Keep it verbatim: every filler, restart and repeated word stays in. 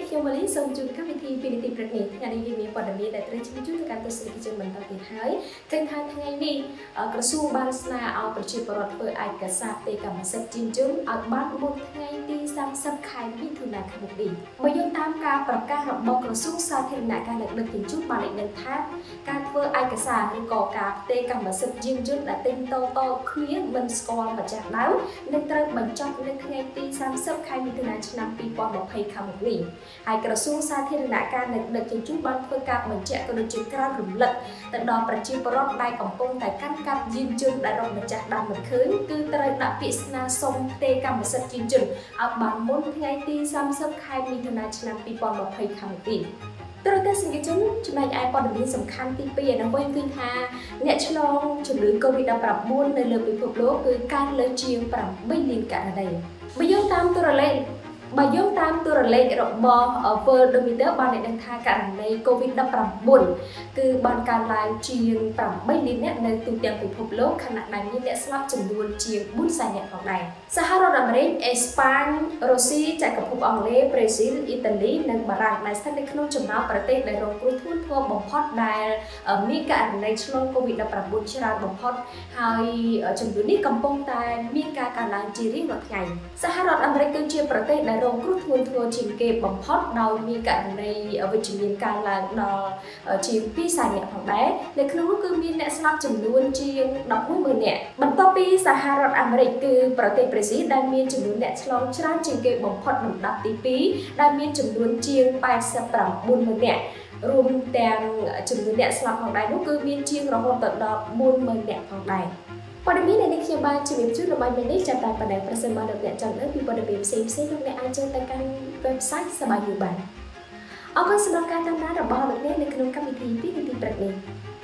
នេះខ្ញុំមកនេះសូមជូនកម្មវិធីពីនីតិព្រឹកនេះថ្ងៃនេះយើងមានព័ត៌មានដែលត្រូវជូនទៅកាន់ទស្សនិកជនបន្តទៀតហើយឃើញថាថ្ងៃនេះក្រសួងបានស្នើឲ្យប្រជាពលរដ្ឋធ្វើឯកសារផ្ទេរកម្មសិទ្ធិជាជនឲ្យបានមុនថ្ងៃទីសាមសិបខែមិថុនាឆ្នាំនេះបើយើងតាមការប្រកាសរបស់ក្រសួងសាធារណការលើកដឹកជញ្ជូនបានឲ្យដឹងថាការធ្វើឯកសារឬក៏ការផ្ទេរកម្មសិទ្ធិជាជនដែលទិញតតគ្នាមិនស្គាល់ម្ចាស់ដើមនឹងត្រូវបញ្ចប់នៅថ្ងៃទីសាមសិបខែមិថុនាឆ្នាំពីរពាន់ម្ភៃខាងមុខនេះហើយក្រសួងសាធារណការនៅដឹកជញ្ជូនបានធ្វើការបញ្ជាក់ក៏ដូចជាក្រានរំលឹកទៅដល់ប្រជាពលរដ្ឋដែលកំពុងតែកាន់កាប់យានយន្តដែលរកម្ចាស់ដើមមិនឃើញគឺត្រូវដាក់ពាក្យស្នើសុំផ្ទេរកម្មសិទ្ធិយានយន្តឲ្យបានមុនថ្ងៃទីសាមសិបខែមិថុនាឆ្នាំពីរពាន់ម្ភៃខាងមុខនេះទស្សនិកជនចំណែកឯព័ត៌មានសំខាន់ទីពីរនៅវិញគឺថាអ្នកឆ្លងជំងឺ កូវីដ ដប់ប្រាំបួន នៅលើពិភពលោកគឺកើនលើជាងប្រាំបីលានករណីបើយើងតាមទូរលេខបើយើងតាមទូរលេខរបស់ Worldometer បានឲ្យដឹងថាករណី កូវីដ ដប់ប្រាំបួន គឺបានកើនឡើងជាងប្រាំបីលាននាក់នៅទូទាំងពិភពលោកខណៈដែលមានអ្នកស្លាប់ចំនួនជាងបួនសែននាក់ផងដែរសហរដ្ឋអាមេរិក អេស្ប៉ាញ រុស្ស៊ី ចក្រភពអង់គ្លេស ប្រេស៊ីល អ៊ីតាលី និងបារាំងដែលស្ថិតនៅក្នុងចំណោមប្រទេសដែលរងគ្រោះធ្ងន់ធ្ងរបំផុតដែលមានករណីឆ្លង កូវីដ ដប់ប្រាំបួន ច្រើនបំផុតហើយជំងឺនេះកំពុងតែមានការកើនឡើងជារៀងរាល់ថ្ងៃសហរដ្ឋអាមេរិកគឺជាប្រទេសដែលរងគ្រោះធ្ងន់ធ្ងរជាងគេបំផុតដោយមានករណីវិជ្ជមានកើនឡើងដល់ជាងពីរសែននាក់ផងដែរនៅក្នុងនោះគឺមានអ្នកស្លាប់ចំនួនជាងដប់មួយម៉ឺននាក់បន្ទាប់ពីសហរដ្ឋអាមេរិកគឺប្រទេសប្រេស៊ីលដែលមានចំនួនអ្នកឆ្លងច្រើនជាងគេបំផុតលំដាប់ទីពីរដែលមានចំនួនជាងប៉ែតសិបប្រាំបួនម៉ឺននាក់រួមទាំងចំនួនអ្នកស្លាប់ផងដែរនោះគឺមានជាងរហូតដល់បួនម៉ឺននាក់ផងដែរព័ត៌មាននេះខ្ញុំបានជម្រាបជូនរបស់មាននេះចាប់តែប៉ុណ្ណេះប្រសិនបើលោកអ្នកចង់ដឹងពីព័ត៌មានផ្សេងៗលោកអ្នកអាចចូលទៅកាន់ website សប្បាយយូរបានអរគុណសម្រាប់ការតាមដានរបស់លោកអ្នកនៅក្នុងកម្មវិធីពីនីតិព្រឹកនេះ